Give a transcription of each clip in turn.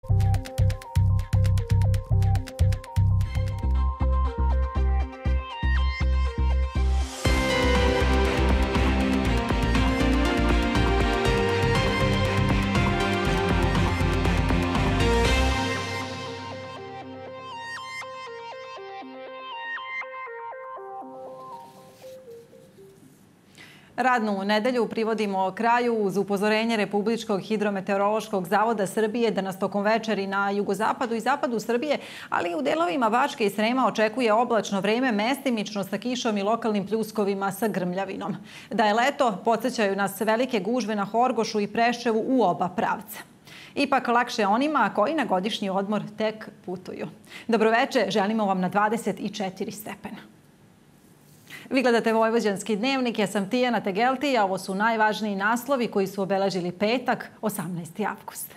Radnu nedelju privodimo kraju uz upozorenje Republičkog hidrometeorološkog zavoda Srbije da nas tokom večeri na jugozapadu i zapadu Srbije, ali i u delovima Bačke i Srema očekuje oblačno vreme, mestimično sa kišom i lokalnim pljuskovima sa grmljavinom. Da je leto, podsjećaju nas velike gužve na Horgošu i Preševu u oba pravca. Ipak lakše onima koji na godišnji odmor tek putuju. Dobroveče, želimo vam na 24 stepena. Vi gledate Vojvođanski dnevnik, ja sam Tijana Tegelti, a ovo su najvažniji naslovi koji su obeležili petak, 18. avgust.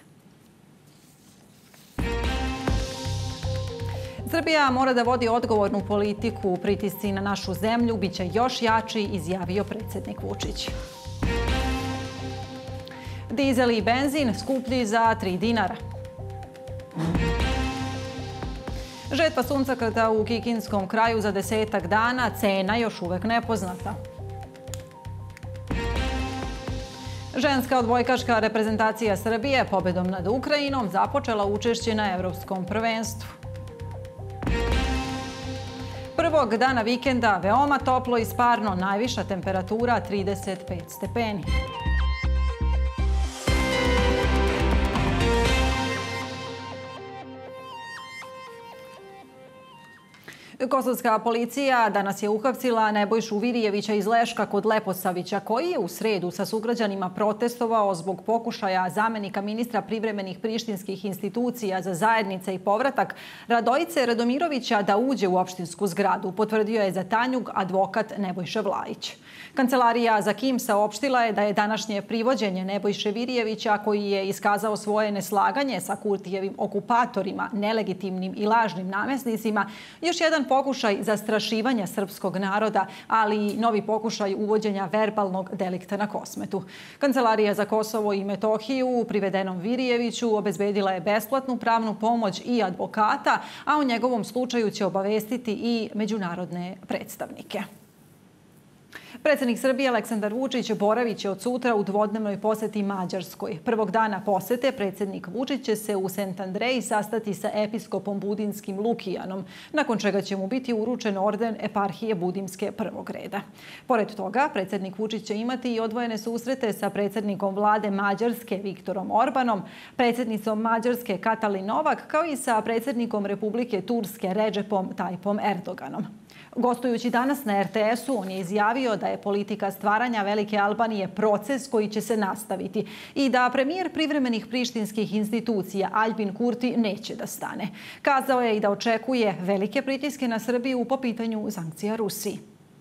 Srbija mora da vodi odgovornu politiku. Pritisci na našu zemlju biće još jači, izjavio predsjednik Vučić. Dizel i benzin skuplji za 3 dinara. Žetva suncokreta u Kikinskom kraju za 10 dana, cena još uvek nepoznata. Ženska odbojkaška reprezentacija Srbije pobedom nad Ukrajinom započela učešće na Evropskom prvenstvu. Prvog dana vikenda veoma toplo i sparno, najviša temperatura 35 stepeni. Kosovska policija danas je uhapsila Nebojšu Virijevića iz Leška kod Leposavića, koji je u sredu sa sugrađanima protestovao zbog pokušaja zamenika ministra privremenih prištinskih institucija za zajednice i povratak Radojice Radomirovića da uđe u opštinsku zgradu, potvrdio je za Tanjug advokat Nebojša Vlajić. Kancelarija za KIM saopštila je da je današnje privođenje Nebojše Virijevića, koji je iskazao svoje neslaganje sa Kurtijevim okupatorima, nelegitimnim i lažnim namesnicima, još jedan pokušaj zastrašivanja srpskog naroda, ali i novi pokušaj uvođenja verbalnog delikta na Kosmetu. Kancelarija za Kosovo i Metohiju privedenom Virijeviću obezbedila je besplatnu pravnu pomoć i advokata, a u njegovom slučaju će obavestiti i međunarodne predstavnike. Predsjednik Srbije Aleksandar Vučić boravit će od sutra u dvodnevnoj poseti Mađarskoj. Prvog dana posete predsjednik Vučić će se u Sent Andreji sastati sa episkopom budinskim Lukijanom, nakon čega će mu biti uručen orden eparhije Budimske prvog reda. Pored toga, predsjednik Vučić će imati i odvojene susrete sa predsjednikom vlade Mađarske Viktorom Orbanom, predsjednicom Mađarske Katalin Novak, kao i sa predsjednikom Republike Turske Redžepom Tajipom Erdoganom. Gostujući danas na RTS-u, on je izjavio da je politika stvaranja Velike Albanije proces koji će se nastaviti i da premijer privremenih prištinskih institucija Aljbin Kurti neće da stane. Kazao je i da očekuje velike pritiske na Srbiju po pitanju sankcija Rusiji.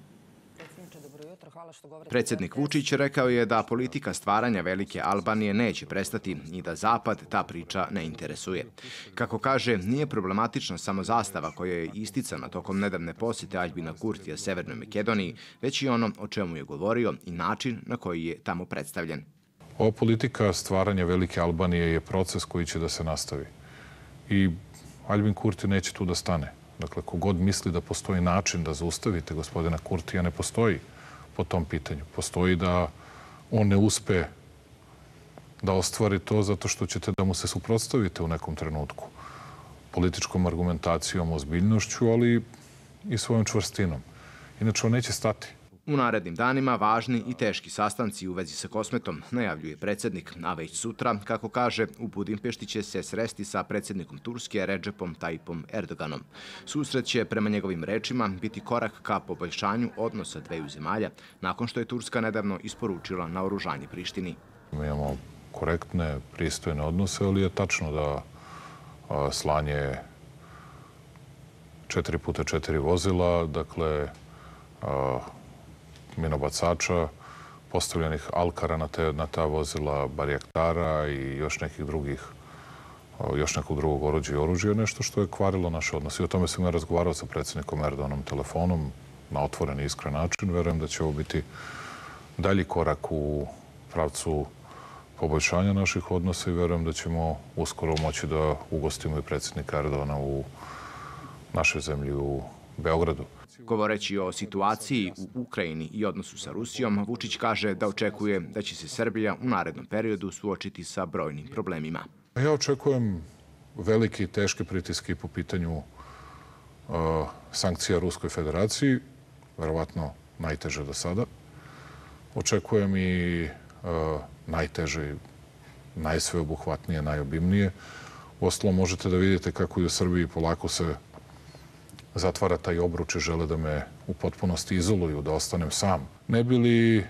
Predsjednik Vučić rekao je da politika stvaranja Velike Albanije neće prestati i da Zapad ta priča ne interesuje. Kako kaže, nije problematična samo zastava koja je isticana tokom nedavne posjete Aljbina Kurtija Severnoj Makedoniji, već i ono o čemu je govorio i način na koji je tamo predstavljen. Ova politika stvaranja Velike Albanije je proces koji će da se nastavi. I Aljbin Kurti neće tu da stane. Dakle, kogod misli da postoji način da zaustavite gospodina Kurtija, ne postoji po tom pitanju. Postoji da on ne uspe da ostvari to zato što ćete da mu se suprotstavite u nekom trenutku. Političkom argumentacijom, ozbiljnošću, ali i svojom čvrstinom. Inače, on neće stati. U narednim danima važni i teški sastanci u vezi sa Kosmetom, najavljuje predsjednik, a već sutra, kako kaže, u Budimpešti će se sresti sa predsjednikom Turske Redžepom Tajipom Erdoganom. Susret će, prema njegovim rečima, biti korak ka poboljšanju odnosa dveju zemalja, nakon što je Turska nedavno isporučila naoružanje Prištini. Mi imamo korektne, pristojne odnose, ali je tačno da slanje 4x4 vozila, dakle, minobacača, postavljenih alkara na ta vozila, barjaktara i još nekog drugog oruđa i oružja je nešto što je kvarilo naše odnose. I o tome sam ja razgovarao sa predsjednikom Erdoganom telefonom na otvoren i iskren način. Verujem da će ovo biti dalji korak u pravcu poboljšanja naših odnosa i verujem da ćemo uskoro moći da ugostimo i predsjednika Erdogana u našoj zemlji u Beogradu. Govoreći o situaciji u Ukrajini i odnosu sa Rusijom, Vučić kaže da očekuje da će se Srbija u narednom periodu suočiti sa brojnim problemima. Ja očekujem velike i teške pritiske po pitanju sankcija Ruskoj federaciji, verovatno najteže do sada. Očekujem i najteže, najsveobuhvatnije, najobimnije. Uostalom možete da vidite kako i u Srbiji polako se zatvara taj obruč i žele da me u potpunosti izoluju, da ostanem sam. Ne bi li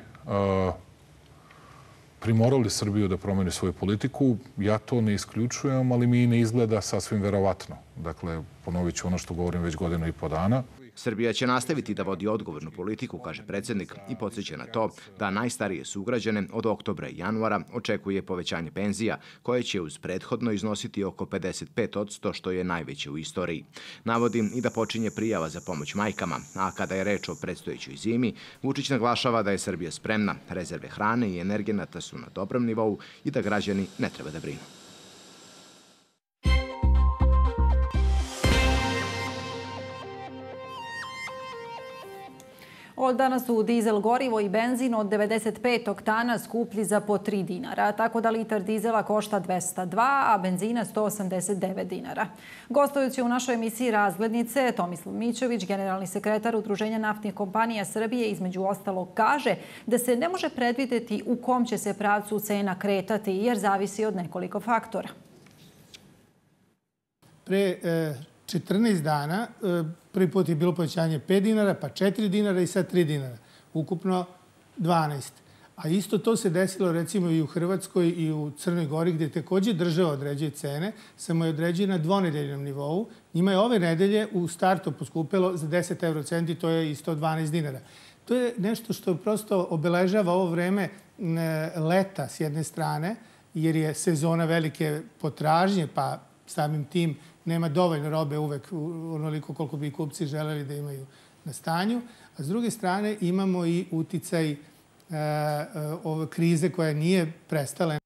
primorali Srbiju da promeni svoju politiku, ja to ne isključujem, ali mi ne izgleda sasvim verovatno. Dakle, ponovit ću ono što govorim već 1,5 godina. Srbija će nastaviti da vodi odgovornu politiku, kaže predsjednik, i podsjeća na to da najstarije sugrađane od oktobra i januara očekuje povećanje penzija, koje će uz prethodno iznositi oko 55%, što je najveće u istoriji. Navodi i da počinje prijava za pomoć majkama, a kada je reč o predstojećoj zimi, Vučić naglašava da je Srbija spremna, rezerve hrane i energenata su na dobrom nivou i da građani ne treba da brinu. Od danas su dizel gorivo i benzin od 95 oktana skuplji za po 3 dinara, tako da litar dizela košta 202, a benzina 189 dinara. Gostujući u našoj emisiji Razglednice, Tomislav Mićović, generalni sekretar Udruženja naftnih kompanija Srbije, između ostalog kaže da se ne može predvideti u kom će se pravcu cena kretati, jer zavisi od nekoliko faktora. Pre 14 dana prvi put je bilo povećanje 5 dinara, pa 4 dinara i sad 3 dinara. Ukupno 12. A isto to se desilo recimo i u Hrvatskoj i u Crnoj Gori, gdje takođe država određuje cene, samo je određuje na dvonedeljnom nivou. Njima je ove nedelje u startu poskupelo za 10 eurocenti, to je i 112 dinara. To je nešto što prosto obeležava ovo vreme leta s jedne strane, jer je sezona velike potražnje, pa samim tim nema dovoljno robe uvek onoliko koliko bi kupci želeli da imaju na stanju. A s druge strane imamo i uticaj ove krize koja nije prestala.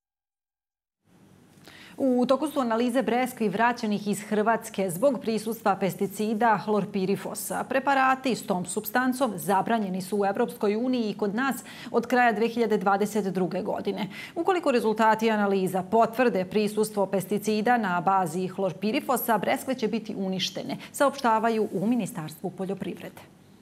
U toku su analize breskvi vraćenih iz Hrvatske zbog prisustva pesticida hlorpirifosa. Preparati s tom supstancom zabranjeni su u Evropskoj uniji i kod nas od kraja 2022. godine. Ukoliko rezultati analiza potvrde prisustvo pesticida na bazi hlorpirifosa, breskve će biti uništene, saopštavaju u Ministarstvu poljoprivrede.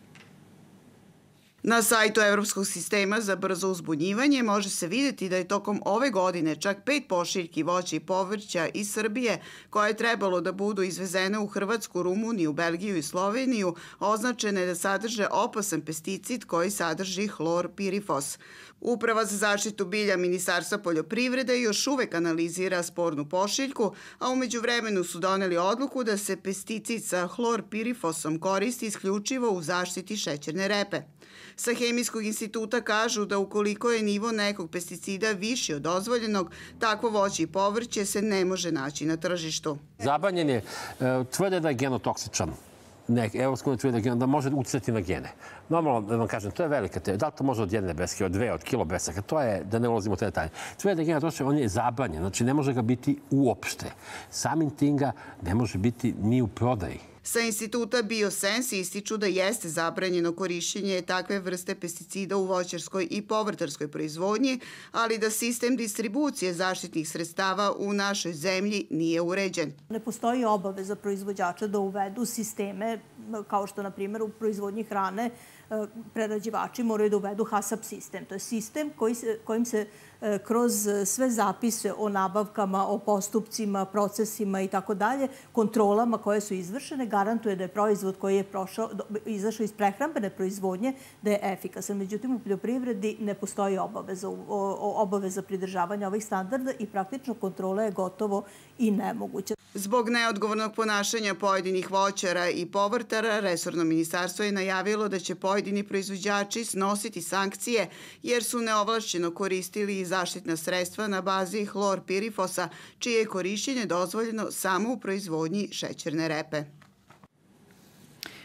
Na sajtu Evropskog sistema za brzo uzbunjivanje može se vidjeti da je tokom ove godine čak 5 pošiljki voća i povrća iz Srbije, koje je trebalo da budu izvezene u Hrvatsku, Rumuniju, Belgiju i Sloveniju, označene da sadrže opasan pesticid koji sadrži hlorpirifos. Uprava za zaštitu bilja Ministarstva poljoprivrede još uvek analizira spornu pošiljku, a u međuvremenu su doneli odluku da se pesticid sa hlorpirifosom koristi isključivo u zaštiti šećerne repe. Sa Hemijskog instituta kažu da ukoliko je nivo nekog pesticida viši od dozvoljenog, takvo voće i povrće se ne može naći na tržištu. Zabranjen je, tvrde da je genotoksičan. Evropska unija tvrde da može uticati na gene. Normalno, da vam kažem, to je velika tema. Da li to može od jedne beske, od dve, od kilo besaka? To je, da ne ulazimo u te detalje. Tvrde da je genotoksičan, on je zabranjen. Znači, ne može ga biti uopšte. Samim tim ga ne može biti ni u prodaji. Sa instituta Biosense ističu da jeste zabranjeno korišćenje takve vrste pesticida u voćarskoj i povrtarskoj proizvodnji, ali da sistem distribucije zaštitnih sredstava u našoj zemlji nije uređen. Ne postoji obaveza proizvođača da uvedu sisteme, kao što, na primjer, u proizvodnji hrane prerađivači moraju da uvedu HACCP sistem. To je sistem kojim se kroz sve zapise o nabavkama, o postupcima, procesima i tako dalje, kontrolama koje su izvršene, garantuje da je proizvod koji je izašao iz prehrambene proizvodnje, da je efikasan. Međutim, u poljoprivredi ne postoji obaveza pridržavanja ovih standarda i praktično kontrola je gotovo i nemoguća. Zbog neodgovornog ponašanja pojedinih voćara i povrtara, resorno ministarstvo je najavilo da će pojedini proizvođači snositi sankcije jer su neovlašćeno koristili zaštitna sredstva na bazi hlorpirifosa, čije je korišćenje dozvoljeno samo u proizvodnji šećerne repe.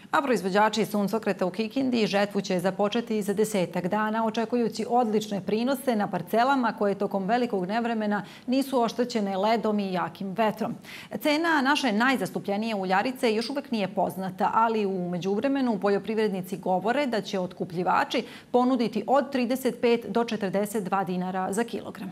A proizvođači suncokreta u Kikindi žetvu će započeti za 10 dana, očekujući odlične prinose na parcelama koje tokom velikog nevremena nisu oštećene ledom i jakim vetrom. Cena naše najzastupljenije uljarice još uvek nije poznata, ali u međuvremenu poljoprivrednici govore da će otkupljivači ponuditi od 35 do 42 dinara za kilogram.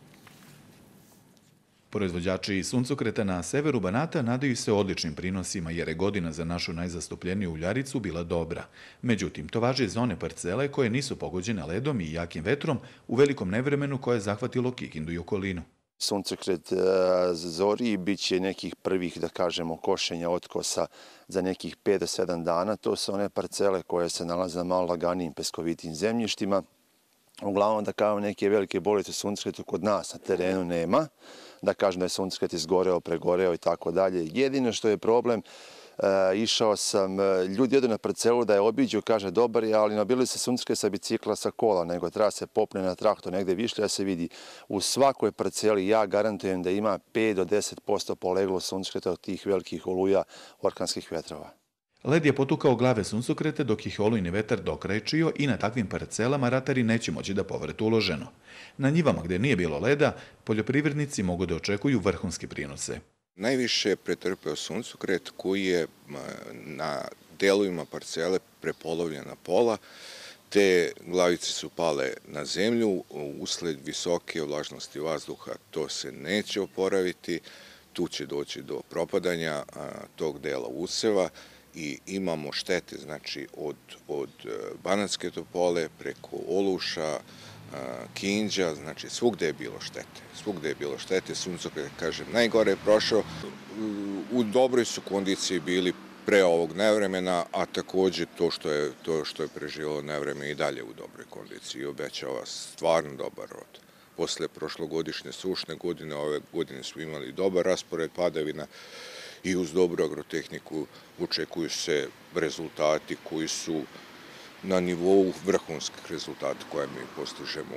Proizvođači suncokreta na severu Banata nadaju se odličnim prinosima jer je godina za našu najzastupljeniju uljaricu bila dobra. Međutim, to važi za one parcele koje nisu pogođene ledom i jakim vetrom u velikom nevremenu koje je zahvatilo Kikindu i okolinu. Suncokret zori bit će nekih prvih, da kažemo, košenja otkosa za nekih 5 do 7 dana. To su one parcele koje se nalaze na malo laganijim peskovitim zemljištima. Uglavnom, da kažem, neke velike bolesti u suncokretu kod nas na terenu nema. Da kažem da je suncokret izgoreo, pregoreo i tako dalje. Jedino što je problem, išao sam, ljudi jedu na parcelu da je obiđu, kaže dobar je, ali nabili se suncokret sa bicikla, sa kola, nego treba se popne na traktor negde višlje da se vidi. U svakoj parceli ja garantujem da ima 5 do 10% poleglo suncokreta od tih velikih oluja orkanskih vetrova. Led je potukao glave suncokreta dok ih olujni vetar dokrajčio i na takvim parcelama ratari neće moći da povratu uloženo. Na njivama gde nije bilo leda, poljoprivrednici mogu da očekuju vrhunske prinose. Najviše je pretrpeo suncokret koji je na delovima parcele prepolovljen na pola. Te glavice su pale na zemlju, usled visoke vlažnosti vazduha to se neće oporaviti, tu će doći do propadanja tog dela useva i imamo štete, znači od Banatske Topole preko Oluša, Kinđa, znači svugde je bilo štete. Svugde je bilo štete, suncokret, kažem, najgore je prošao. U dobroj su kondiciji bili pre ovog nevremena, a takođe to što je preživalo nevreme i dalje u dobroj kondiciji i obećava stvarno dobar rod. Posle prošlogodišnje sušne godine, ove godine smo imali dobar raspored padavina i uz dobru agrotehniku očekuju se rezultati koji su na nivou vrhunskih rezultata koje mi postižemo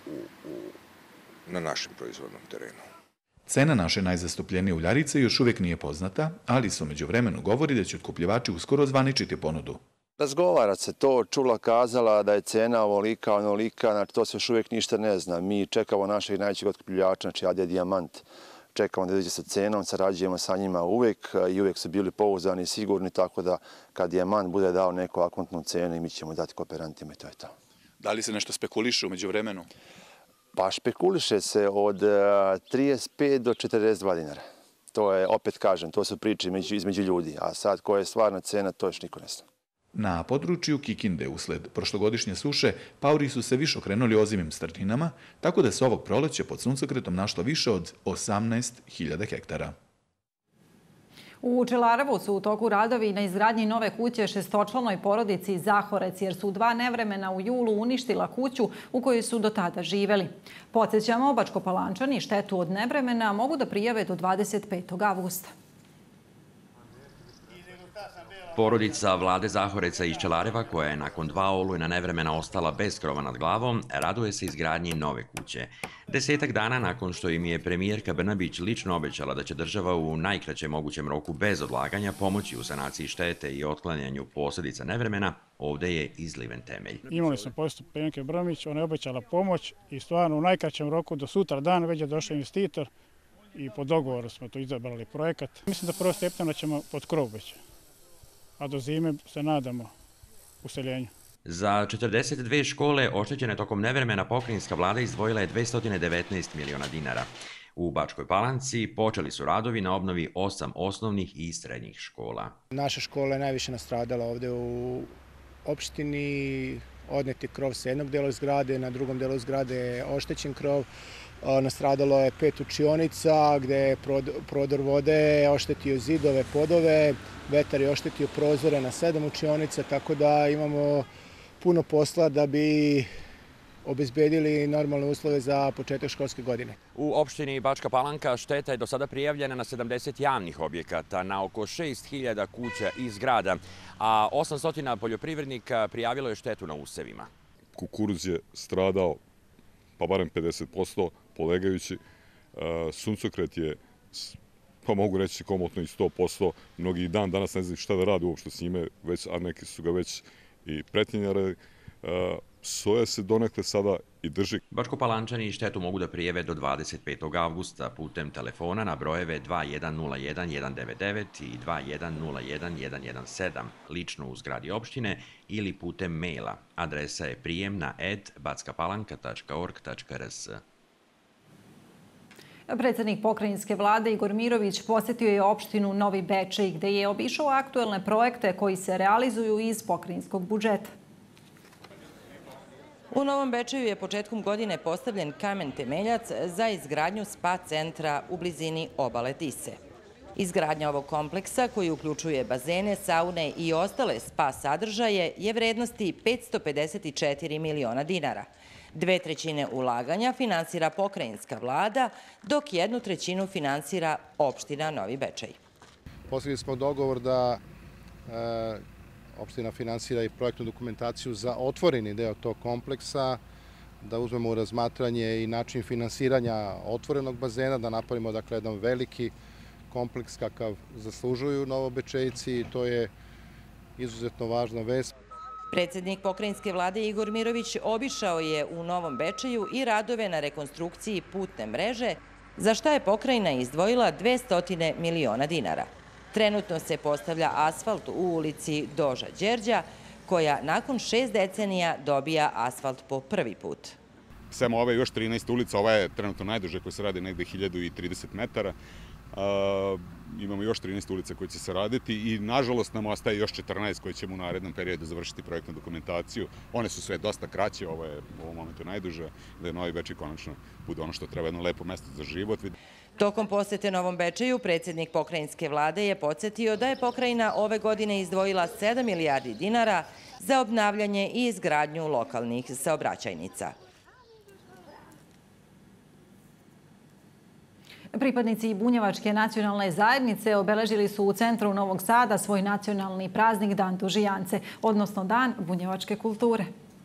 na našem proizvodnom terenu. Cena naše najzastupljenije uljarice još uvijek nije poznata, ali se umeđu vremenu govori da će otkupljivači uskoro zvaničiti ponudu. Razgovara se to, čula kazala da je cena ovolika, onolika, znači to se još uvijek ništa ne zna. Mi čekamo našeg najvećeg otkupljivača, znači Adja Dijamant. Čekamo da dođe sa cenom, sarađujemo sa njima uvek i uvek su bili pouzdani i sigurni, tako da kad Dijamant bude dao neku akutnu cenu i mi ćemo dati kooperantima i to je to. Da li se nešto spekuliše umeđu vremenu? Pa špekuliše se od 35 do 42 dinara. To je, opet kažem, to su priče između ljudi, a sad koja je stvarna cena, to još niko ne zna. Na području Kikinde usled prošlogodišnje suše paori su se više okrenuli ozimim strninama, tako da se ovog proleća pod suncokretom našlo više od 18.000 hektara. U Čelarevu su u toku radovi na izgradnji nove kuće šestočlanoj porodici Zahorec, jer su 2 nevremena u julu uništila kuću u kojoj su do tada živeli. Podsjećamo, Bačkopalančani štetu od nevremena mogu da prijave do 25. avgusta. Porodica Vlade Zahoreca iz Čelareva, koja je nakon 2 olujna nevremena ostala bez krova nad glavom, raduje se izgradnji nove kuće. 10 dana nakon što im je premijerka Brnabić lično obećala da će država u najkraćem mogućem roku bez odlaganja pomoći u sanaciji štete i otklanjanju posljedica nevremena, ovde je izliven temelj. Imali smo postup premijerke Brnabić, ona je obećala pomoć i stvarno u najkraćem roku do sutra dan već je došao investitor i po dogovoru smo to izabrali projekat. Mislim da 1. septembra ćemo pod krov već, a do zime se nadamo useljenju. Za 42 škole oštećene tokom nevremena pokrajinska vlada izdvojila je 219 miliona dinara. U Bačkoj Palanci počeli su radovi na obnovi 8 osnovnih i srednjih škola. Naša škola je najviše nastradala ovde u opštini. Odnet je krov sa jednog dela zgrade, na drugom delu zgrade je oštećen krov. Nastradalo je 5 učionica gde je prodor vode oštetio zidove, podove, vetar je oštetio prozore na 7 učionica, tako da imamo puno posla da bi obezbedili normalne uslove za početak školske godine. U opštini Bačka Palanka šteta je do sada prijavljena na 70 javnih objekata, na oko 6.000 kuća i zgrada, a 800 poljoprivrednika prijavilo je štetu na usevima. Kukuruz je stradao pa barem 50%, polegajući. Suncokret je pa mogu reći komotno i 100%. Mnogi dan danas ne znaju šta da rade uopšte s njime, a neki su ga već i pretnjenjare. Soja se donekle sada i drži. Bačkopalančani štetu mogu da prijave do 25. avgusta putem telefona na brojeve 2101 199 i 2101 117, lično u zgradi opštine ili putem maila. Adresa je prijemna@backapalanka.org.rs. Predsednik pokrajinske vlade Igor Mirović posetio je opštinu Novi Bečej, gde je obišao aktuelne projekte koji se realizuju iz pokrajinskog budžeta. U Novom Bečeju je početkom godine postavljen kamen temeljac za izgradnju spa centra u blizini obale Tise. Izgradnja ovog kompleksa, koji uključuje bazene, saune i ostale spa sadržaje, je vrednosti 554 miliona dinara. 2/3 ulaganja finansira pokrajinska vlada, dok 1/3 finansira opština Novi Bečej. Postigli smo dogovor da opština finansira i projektnu dokumentaciju za otvoreni deo tog kompleksa, da uzmemo u razmatranje i način finansiranja otvorenog bazena, da napravimo dakle jedan veliki kompleks kakav zaslužuju Novobečejci i to je izuzetno važna vest. Predsednik pokrajinske vlade Igor Mirović obišao je u Novom Bečeju i radove na rekonstrukciji putne mreže, za šta je pokrajina izdvojila 200 miliona dinara. Trenutno se postavlja asfalt u ulici Doža Đerđa, koja nakon 6 decenija dobija asfalt po prvi put. Sem ove još 13 ulica, ova je trenutno najduže koja se radi negde 1030 metara. Imamo još 13 ulica koje će se raditi i nažalost nam ostaje još 14 koje ćemo u narednom periodu završiti projektnu dokumentaciju. One su sve dosta kraće, ovo je u ovom momentu najduže, da je Novi Bečej konačno bude ono što treba, jedno lepo mesto za život. Tokom posete Novom Bečeju, predsednik pokrajinske vlade je podsjetio da je pokrajina ove godine izdvojila 7 milijardi dinara za obnavljanje i izgradnju lokalnih saobraćajnica. Pripadnici Bunjevačke nacionalne zajednice obeležili su u centru Novog Sada svoj nacionalni praznik Dan Dužijance, odnosno Dan bunjevačke kulture.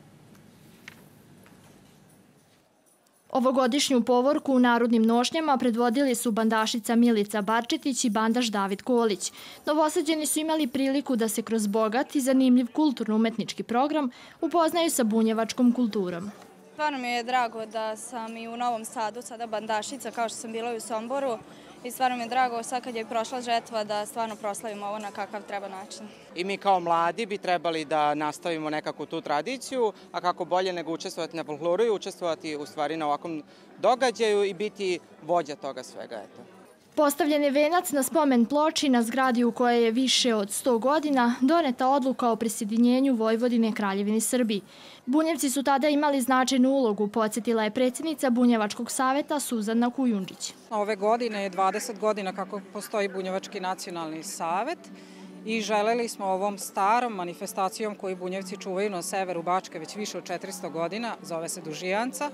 Ovogodišnju povorku u narodnim nošnjama predvodili su bandašica Milica Barčetić i bandaš David Kolić. Novosađeni su imali priliku da se kroz bogat i zanimljiv kulturno-umetnički program upoznaju sa bunjevačkom kulturom. Stvarno mi je drago da sam i u Novom Sadu sada bandašica, kao što sam bila i u Somboru. I stvarno mi je drago sad kad je prošla žetva da stvarno proslavimo ovo na kakav treba način. I mi kao mladi bi trebali da nastavimo nekako tu tradiciju, a kako bolje nego učestvovati na folkloru i učestvovati u stvari na ovakvom događaju i biti vođa toga svega. Eto. Postavljen je venac na spomen ploči na zgradi u kojoj je više od 100 godina doneta odluka o prisjedinjenju Vojvodine Kraljevini Srbiji. Bunjevci su tada imali značajnu ulogu, podsjetila je predsjednica Bunjevačkog saveta Suzana Kujundžić. Ove godine je 20 godina kako postoji Bunjevački nacionalni savet i želeli smo ovom starom manifestacijom koju Bunjevci čuvaju na severu Bačke već više od 400 godina, zove se Dužijanca,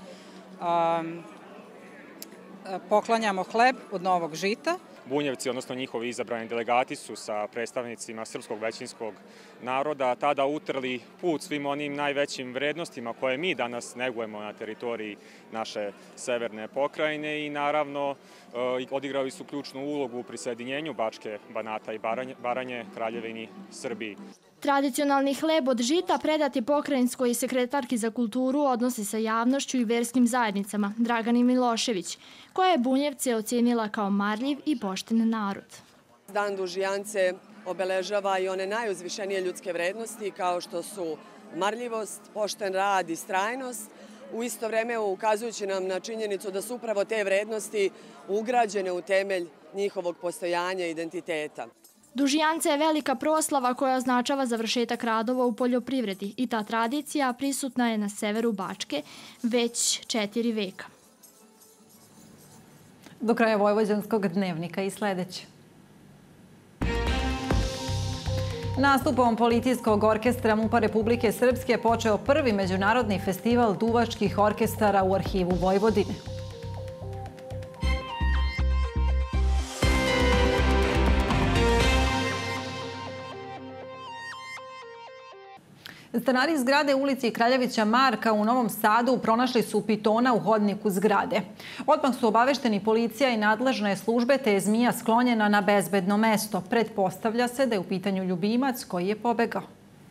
poklanjamo hleb od novog žita. Bunjevci, odnosno njihovi izabrani delegati su sa predstavnicima srpskog većinskog naroda tada utrli put svim onim najvećim vrednostima koje mi danas negujemo na teritoriji naše severne pokrajine i naravno odigrali su ključnu ulogu u prisjedinjenju Bačke, Banata i Baranje Kraljevini Srbiji. Tradicionalni hleb od žita predat je pokrajinskoj sekretarki za kulturu, odnosi sa javnošću i verskim zajednicama, Dragani Milošević, koja je Bunjevce ocijenila kao marljiv i pošten narod. Dan Dužijance obeležava i one najuzvišenije ljudske vrednosti kao što su marljivost, pošten rad i istrajnost, u isto vreme ukazujući nam na činjenicu da su upravo te vrednosti ugrađene u temelj njihovog postojanja i identiteta. Dužijanca je velika proslava koja označava završetak radova u poljoprivredi i ta tradicija prisutna je na severu Bačke već 4 veka. Do kraja Vojvođanskog dnevnika i sledeće. Nastupom Policijskog orkestra MUP-a Republike Srpske počeo prvi međunarodni festival duvačkih orkestara u Arhivu Vojvodine. Stanari zgrade ulici Kraljevića Marka u Novom Sadu pronašli su pitona u hodniku zgrade. Odmah su obavešteni policija i nadležne službe, te je zmija sklonjena na bezbedno mesto. Pretpostavlja se da je u pitanju ljubimac koji je pobegao.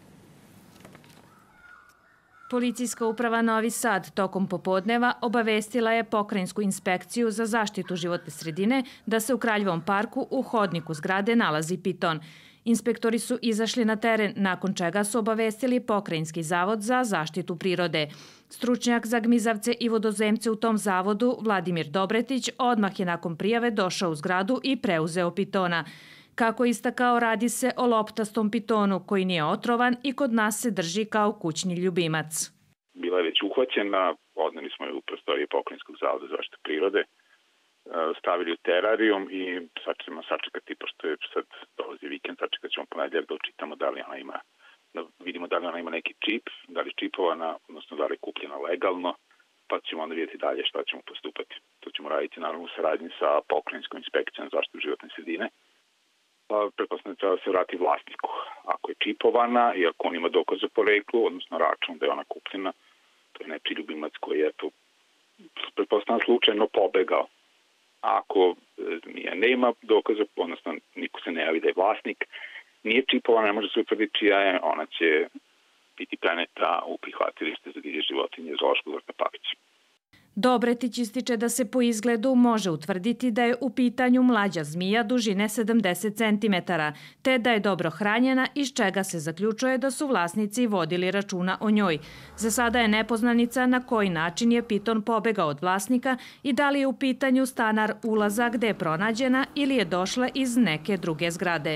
Policijska uprava Novi Sad tokom popodneva obavestila je pokrajinsku inspekciju za zaštitu životne sredine da se u Kraljevom parku u hodniku zgrade nalazi piton. Inspektori su izašli na teren, nakon čega su obavestili Pokrajinski zavod za zaštitu prirode. Stručnjak za gmizavce i vodozemce u tom zavodu, Vladimir Dobretić, odmah je nakon prijave došao u zgradu i preuzeo pitona. Kako istakao, radi se o loptastom pitonu koji nije otrovan i kod nas se drži kao kućni ljubimac. Bila je već uhvaćena, odneli smo je u prostorije Pokrajinskog zavoda za zaštitu prirode, stavili u terarijum i sad ćemo sačekati, pošto je sad dolazi vikend, sačekat ćemo ponedjeljak da učitamo da li ona ima, da vidimo da li ona ima neki čip, da li je čipovana, odnosno da li je kupljena legalno, pa ćemo onda vidjeti dalje šta ćemo postupati. To ćemo raditi naravno u saradnji sa Pokrajinskom inspekcijom za zaštitu životne sredine. Pa pretpostavljam da se vrati vlasniku. Ako je čipovana i ako on ima dokaz o poreklu, odnosno račun da je ona kupljena, to je nečiji ljubimac koji je to pretpostavljam slučajno pobegao. Ako zmija nema dokaza, odnosno niko se ne javi da je vlasnik, nije čipovana, ne može se utvrditi čija je, ona će biti preneta u prihvatilište za divlje životinje Zoološkog vrta Pavića. Dobretić ističe da se po izgledu može utvrditi da je u pitanju mlađa zmija dužine 70 cm, te da je dobro hranjena, iz čega se zaključuje da su vlasnici vodili računa o njoj. Za sada je nepoznanica na koji način je piton pobegao od vlasnika i da li je u pitanju stanar ulaza gde je pronađena ili je došla iz neke druge zgrade.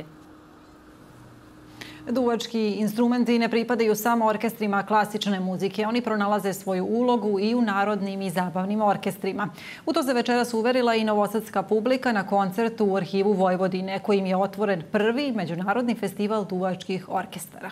Duvački instrumenti ne pripadaju samo orkestrima klasične muzike. Oni pronalaze svoju ulogu i u narodnim i zabavnim orkestrima. U to se večeras uverila i novosadska publika na koncertu u Arhivu Vojvodine, kojim je otvoren prvi međunarodni festival duvačkih orkestara.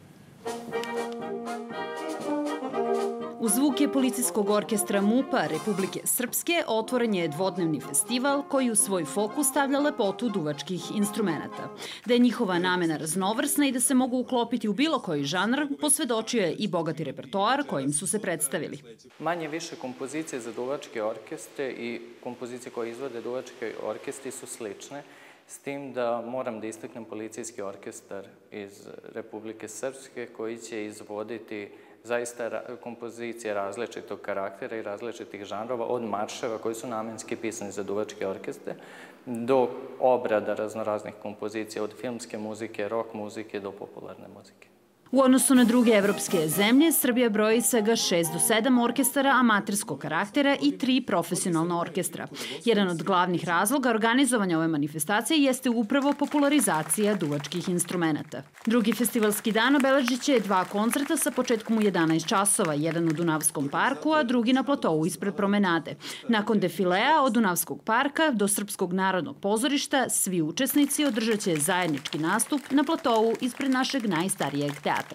U zvuke policijskog orkestra MUP-a Republike Srpske otvoren je dvodnevni festival koji u svoj fokus stavlja lepotu duvačkih instrumenta. Da je njihova namena raznovrsna i da se mogu uklopiti u bilo koji žanr, posvedočio je i bogati repertoar kojim su se predstavili. Manje više kompozicije za duvačke orkestre i kompozicije koje izvode duvačke orkestri su slične, s tim da moram da istaknem policijski orkestar iz Republike Srpske koji će izvoditi zaista kompozicije različitog karaktera i različitih žanrova, od marševa koji su namenski pisani za duvačke orkestre, do obrada raznoraznih kompozicija, od filmske muzike, rock muzike do popularne muzike. U odnosu na druge evropske zemlje, Srbija broji svega 6 do 7 orkestara amaterskog karaktera i 3 profesionalna orkestra. Jedan od glavnih razloga organizovanja ove manifestacije jeste upravo popularizacija duvačkih instrumenta. Drugi festivalski dan obeležit će 2 koncerta sa početkom u 11 časova, jedan u Dunavskom parku, a drugi na platovu ispred promenade. Nakon defilea od Dunavskog parka do Srpskog narodnog pozorišta, svi učesnici održat će zajednički nastup na platovu ispred našeg najstarijeg teatra.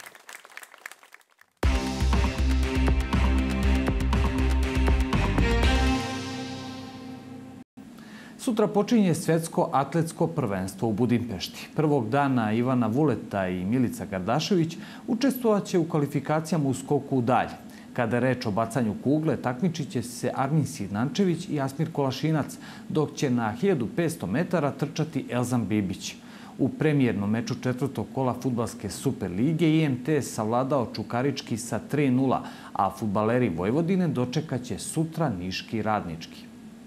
Sutra počinje svetsko atletsko prvenstvo u Budimpešti. Prvog dana Ivana Vuleta i Milica Gardašević učestvovaće u kvalifikacijama u skoku u dalj. Kada je reč o bacanju kugle, takmičit će se Armin Sinančević i Asmir Kolašinac, dok će na 1500 metara trčati Elzan Bibić. U premijernom meču 4. kola fudbalske Super lige IMT je savladao Čukarički sa 3:0, a fudbaleri Vojvodine dočekaće sutra Niški Radnički.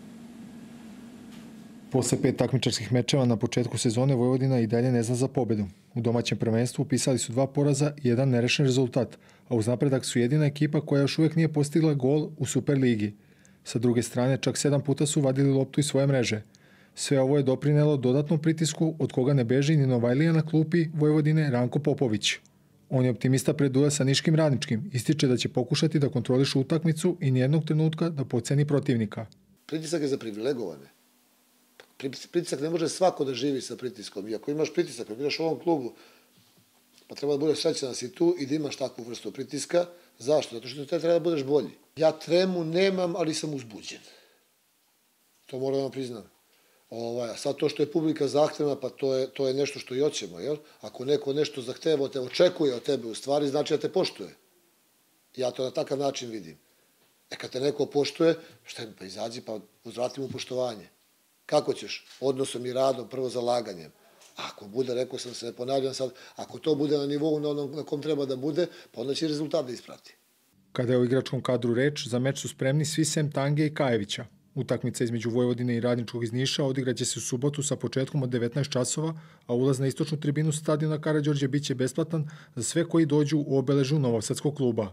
Posle 5 takmičarskih mečeva na početku sezone Vojvodina i dalje ne zna za pobedu. U domaćem prvenstvu upisali su 2 poraza i 1 nerešen rezultat, a uz napredak su jedina ekipa koja još uvijek nije postigla gol u Super ligi. Sa druge strane, čak 7 puta su vadili loptu iz svoje mreže. Sve ovo je doprinelo dodatnom pritisku od koga ne beži ni Novajlija na klupi Vojvodine Ranko Popović. On je optimista pred duel sa Niškim Radničkim, ističe da će pokušati da kontrolišu utakmicu i nijednog trenutka da podceni protivnika. Pritisak je za privilegovane. Pritisak ne može svako da živi sa pritiskom. I ako imaš pritisak, ako imaš u ovom klubu, pa treba da budeš srećan da si tu i da imaš takvu vrstu pritiska. Zašto? Zato što te treba da budeš bolji. Ja tremu nemam, ali sam uzbuđen. To moram da vam priznam. Sad to što je publika zahtevna, pa to je nešto što i hoćemo, jel? Ako neko nešto zahteva od tebe, očekuje od tebe u stvari, znači da te poštuje. Ja to na takav način vidim. Kad te neko poštuje, pa izađi pa uzvrati mu poštovanje. Kako ćeš? Odnosom i radom, prvo zalaganjem. Ako bude, rekao sam se, ne ponavljam sad, ako to bude na nivou na onom na kom treba da bude, pa onda će rezultat da isprati. Kada je o igračkom kadru reč, za meč su spremni svi sem Tange i Kajevića. Utakmica između Vojvodine i Radničkog iz Niša odigraće se u subotu sa početkom od 19 časova, a ulaz na istočnu tribinu stadiona Karađorđe biće besplatan za sve koji dođu u obeležju Novosadskog kluba.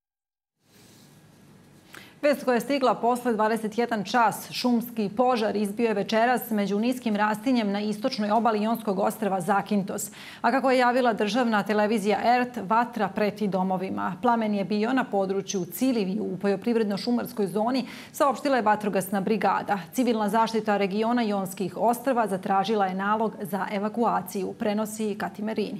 Vest koja je stigla posle 21 čas, šumski požar izbio je večeras među niskim rastinjem na istočnoj obali Jonskog ostrva Zakintos. A kako je javila državna televizija ERT, vatra preti domovima. Plamen je bio na području Ciliviju u poljoprivredno-šumarskoj zoni, saopštila je vatrogasna brigada. Civilna zaštita regiona Jonskih ostrva zatražila je nalog za evakuaciju, prenosi Katimerini.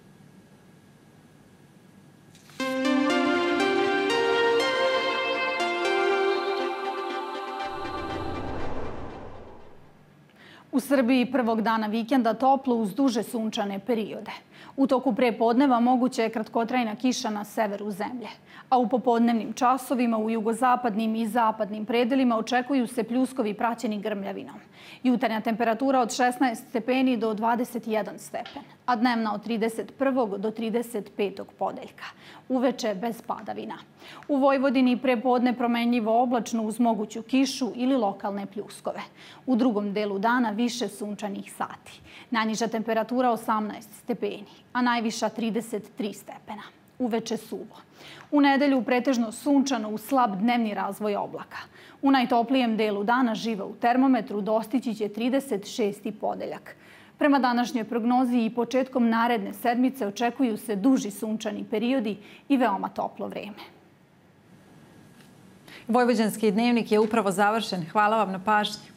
U Srbiji prvog dana vikenda toplo uz duže sunčane periode. U toku prepodneva moguća je kratkotrajna kiša na severu zemlje, a u popodnevnim časovima u jugozapadnim i zapadnim predelima očekuju se pljuskovi praćeni grmljavinom. Jutarnja temperatura od 16 stepeni do 21 stepen, a dnevna od 31. do 35. podeljka. Uveče bez padavina. U Vojvodini prepodne promenljivo oblačno uz moguću kišu ili lokalne pljuskove. U drugom delu dana više sunčanih sati. Najniža temperatura 18 stepeni, a najviša 33 stepena. Uveče suvo. U nedelju pretežno sunčano uz slab dnevni razvoj oblaka. U najtoplijem delu dana živa u termometru dostići će 36. podeljak. Prema današnjoj prognozi i početkom naredne sedmice očekuju se duži sunčani periodi i veoma toplo vreme. Vojvođanski dnevnik je upravo završen. Hvala vam na pažnji.